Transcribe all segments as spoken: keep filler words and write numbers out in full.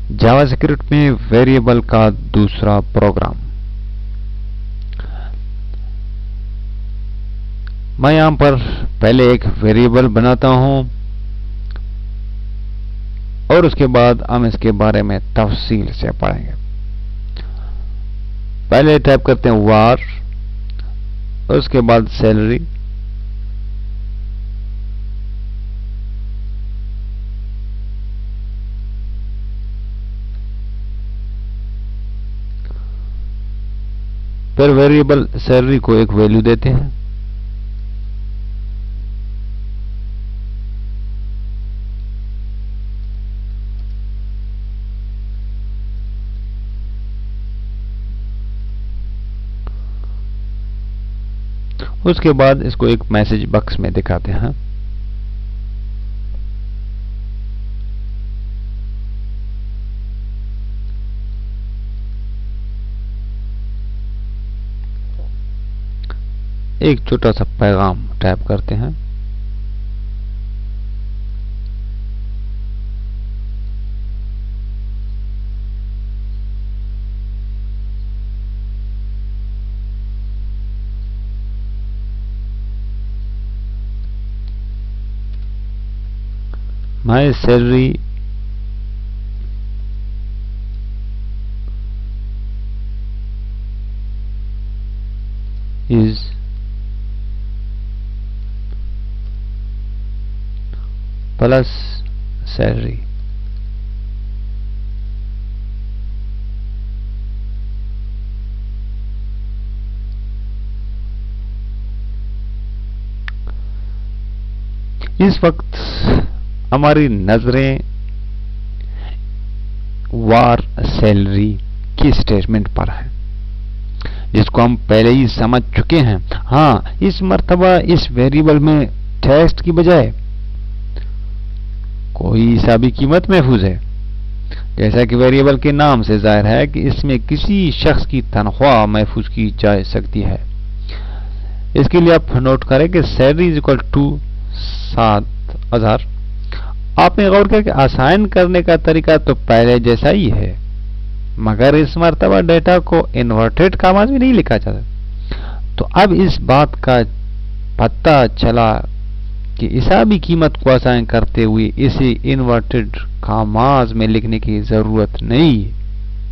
जावा script में variable का दूसरा प्रोग्राम। मैं यहां पर पहले एक वेरिएबल बनाता हूं और उसके बाद हम इसके बारे में तफसील से पढ़ेंगे। पहले टाइप करते हैं वार, उसके बाद सैलरी, फिर वेरिएबल सैलरी को एक वैल्यू देते हैं। उसके बाद इसको एक मैसेज बॉक्स में दिखाते हैं। एक छोटा सा पैगाम टाइप करते हैं। My salary is plus salary। इस वक्त हमारी नजरें वार सैलरी की स्टेटमेंट पर है, जिसको हम पहले ही समझ चुके हैं। हाँ, इस मर्तबा इस वेरिएबल में टेक्स्ट की बजाय कोई हिसाबी कीमत महफूज है, जैसा कि वेरिएबल के नाम से जाहिर है कि इसमें किसी शख्स की तनख्वाह महफूज की जा सकती है। इसके लिए आप नोट करें कि सैलरी इज इक्वल टू सात हजार। आपने गौर किया कि असाइन करने का तरीका तो पहले जैसा ही है, मगर इस मर्तबा डेटा को इन्वर्टेड कामाज में नहीं लिखा जाता। तो अब इस बात का पता चला कि हिसाबी कीमत को असाइन करते हुए इसे इन्वर्टेड कामाज में लिखने की जरूरत नहीं है।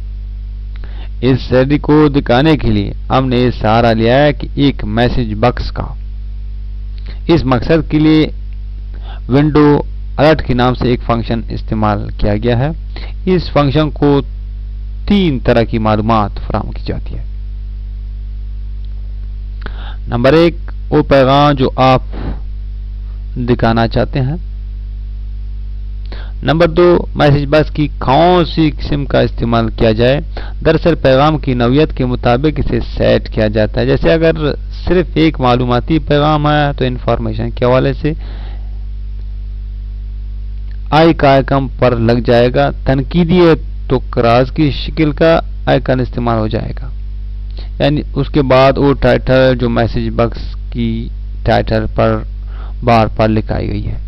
इस सैलरी को दिखाने के लिए हमने सहारा लिया है कि एक मैसेज बॉक्स का। इस मकसद के लिए विंडो अलर्ट के नाम से एक फंक्शन इस्तेमाल किया गया है। इस फंक्शन को तीन तरह की मालूमात फराहम की जाती है। नंबर एक, वो पैगाम जो आप दिखाना चाहते हैं। नंबर दो, मैसेज बॉक्स की कौन सी किस्म का इस्तेमाल किया जाए। दरअसल पैगाम की नौयत के मुताबिक इसे सेट किया जाता है। जैसे अगर सिर्फ एक मालूमाती पैगाम है तो इंफॉर्मेशन के हवाले से आई का आइकन पर लग जाएगा। तनकीदी है तो क्रास की शक्ल का आइकन इस्तेमाल हो जाएगा, यानी उसके बाद वो टाइटल जो मैसेज बॉक्स की टाइटल पर बार बार लिखाई गई है।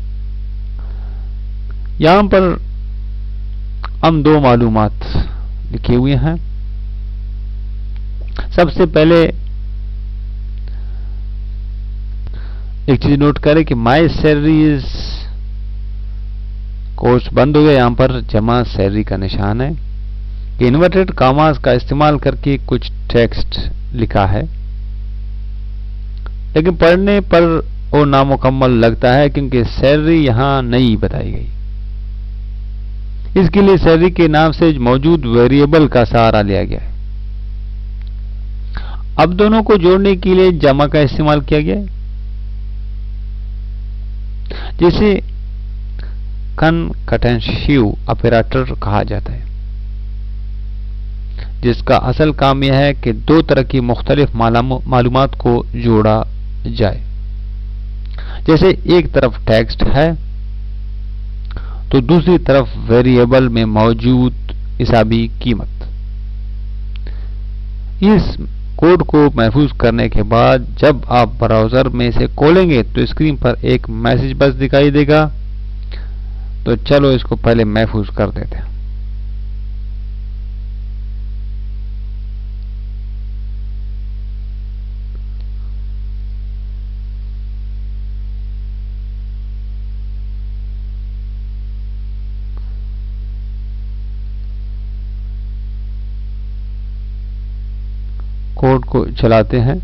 यहां पर हम दो मालूमात लिखे हुए हैं। सबसे पहले एक चीज नोट करें कि माई सैलरी इज कोर्स बंद हो गया, यहां पर जमा सैलरी का निशान है कि इन्वर्टेड कामास का इस्तेमाल करके कुछ टेक्स्ट लिखा है, लेकिन पढ़ने पर वो नामुकम्मल लगता है क्योंकि सैलरी यहां नहीं बताई गई। इसके लिए सैलरी के नाम से मौजूद वेरिएबल का सहारा लिया गया है। अब दोनों को जोड़ने के लिए जमा का इस्तेमाल किया गया है, जिसे कनकटेंशिव ऑपरेटर कहा जाता है, जिसका असल काम यह है कि दो तरह की मुख्तलिफ मालूमात को जोड़ा जाए। जैसे एक तरफ टेक्स्ट है तो दूसरी तरफ वेरिएबल में मौजूद हिसाबी कीमत। इस कोड को महफूज करने के बाद जब आप ब्राउजर में से खोलेंगे तो स्क्रीन पर एक मैसेज बॉक्स दिखाई देगा। तो चलो इसको पहले महफूज कर देते हैं। کوڈ کو چلاتے ہیں،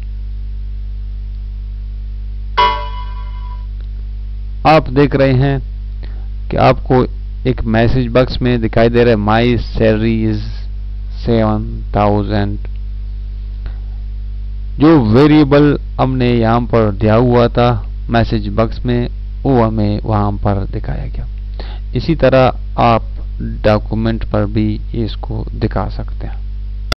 آپ دیکھ رہے ہیں کہ آپ کو ایک میسج باکس میں دکھائی دے رہا ہے my salary is seven thousand. جو ویریبل ہم نے یہاں پر دیا ہوا تھا میسج باکس میں وہ ہمیں وہاں پر دکھایا گیا. اسی طرح آپ ڈاکومنٹ پر بھی اس کو دکھا سکتے ہیں.